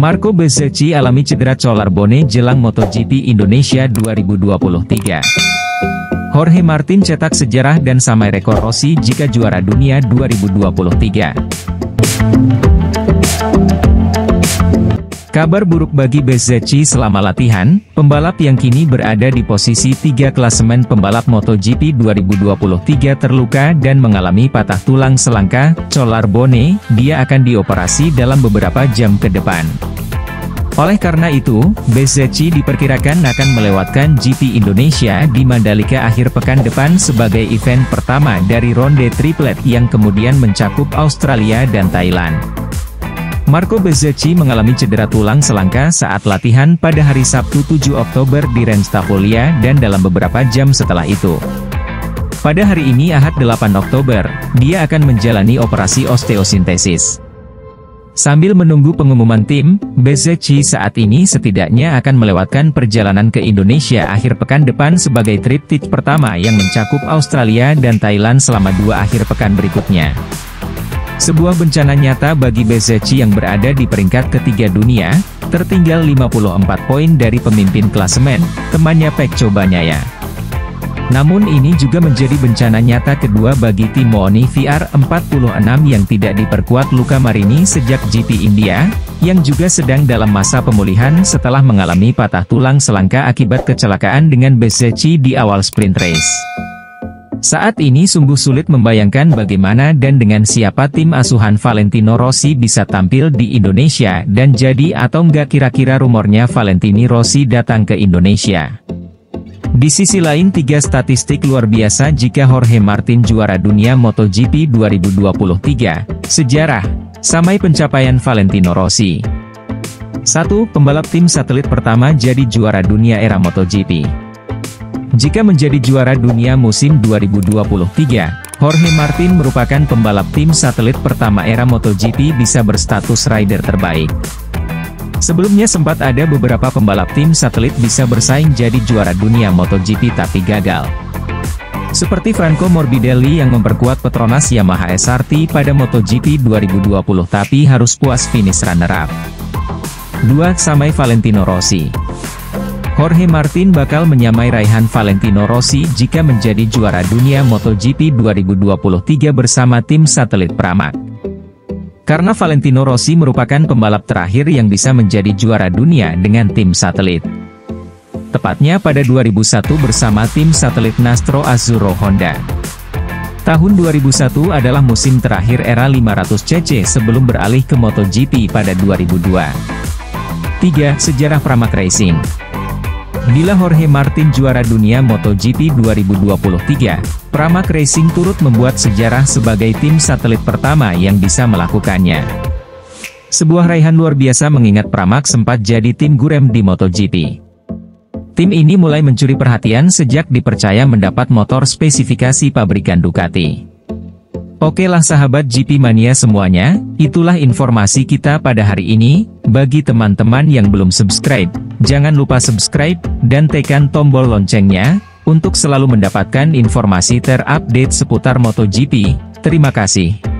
Marco Bezzecchi alami cedera collarbone jelang MotoGP Indonesia 2023. Jorge Martin cetak sejarah dan samai rekor Rossi jika juara dunia 2023. Kabar buruk bagi Bezzecchi selama latihan, pembalap yang kini berada di posisi 3 klasemen pembalap MotoGP 2023 terluka dan mengalami patah tulang selangka, collarbone. Dia akan dioperasi dalam beberapa jam ke depan. Oleh karena itu, Bezzecchi diperkirakan akan melewatkan GP Indonesia di Mandalika akhir pekan depan sebagai event pertama dari ronde triplet yang kemudian mencakup Australia dan Thailand. Marco Bezzecchi mengalami cedera tulang selangka saat latihan pada hari Sabtu 7 Oktober di Ranch Tafolia dan dalam beberapa jam setelah itu. Pada hari ini Ahad 8 Oktober, dia akan menjalani operasi osteosintesis. Sambil menunggu pengumuman tim, Bezzecchi saat ini setidaknya akan melewatkan perjalanan ke Indonesia akhir pekan depan sebagai triptych pertama yang mencakup Australia dan Thailand selama 2 akhir pekan berikutnya. Sebuah bencana nyata bagi Bezzecchi yang berada di peringkat ketiga dunia, tertinggal 54 poin dari pemimpin klasemen, temannya Pecco Bagnaia. Namun ini juga menjadi bencana nyata kedua bagi tim Mooni VR46 yang tidak diperkuat Luca Marini sejak GP India, yang juga sedang dalam masa pemulihan setelah mengalami patah tulang selangka akibat kecelakaan dengan Bezzecchi di awal sprint race. Saat ini sungguh sulit membayangkan bagaimana dan dengan siapa tim asuhan Valentino Rossi bisa tampil di Indonesia dan jadi atau enggak kira-kira rumornya Valentino Rossi datang ke Indonesia. Di sisi lain 3 statistik luar biasa jika Jorge Martin juara dunia MotoGP 2023, sejarah, samai pencapaian Valentino Rossi. 1. Pembalap tim satelit pertama jadi juara dunia era MotoGP. Jika menjadi juara dunia musim 2023, Jorge Martin merupakan pembalap tim satelit pertama era MotoGP bisa berstatus rider terbaik. Sebelumnya sempat ada beberapa pembalap tim satelit bisa bersaing jadi juara dunia MotoGP tapi gagal. Seperti Franco Morbidelli yang memperkuat Petronas Yamaha SRT pada MotoGP 2020 tapi harus puas finish runner-up. 2. Samai Valentino Rossi. Jorge Martin bakal menyamai raihan Valentino Rossi jika menjadi juara dunia MotoGP 2023 bersama tim satelit Pramac. Karena Valentino Rossi merupakan pembalap terakhir yang bisa menjadi juara dunia dengan tim satelit. Tepatnya pada 2001 bersama tim satelit Nastro Azzurro Honda. Tahun 2001 adalah musim terakhir era 500cc sebelum beralih ke MotoGP pada 2002. 3. Sejarah Pramac Racing. Bila Jorge Martin juara dunia MotoGP 2023, Pramac Racing turut membuat sejarah sebagai tim satelit pertama yang bisa melakukannya. Sebuah raihan luar biasa mengingat Pramac sempat jadi tim gurem di MotoGP. Tim ini mulai mencuri perhatian sejak dipercaya mendapat motor spesifikasi pabrikan Ducati. Oke lah sahabat GP Mania semuanya, itulah informasi kita pada hari ini. Bagi teman-teman yang belum subscribe, jangan lupa subscribe, dan tekan tombol loncengnya, untuk selalu mendapatkan informasi terupdate seputar MotoGP. Terima kasih.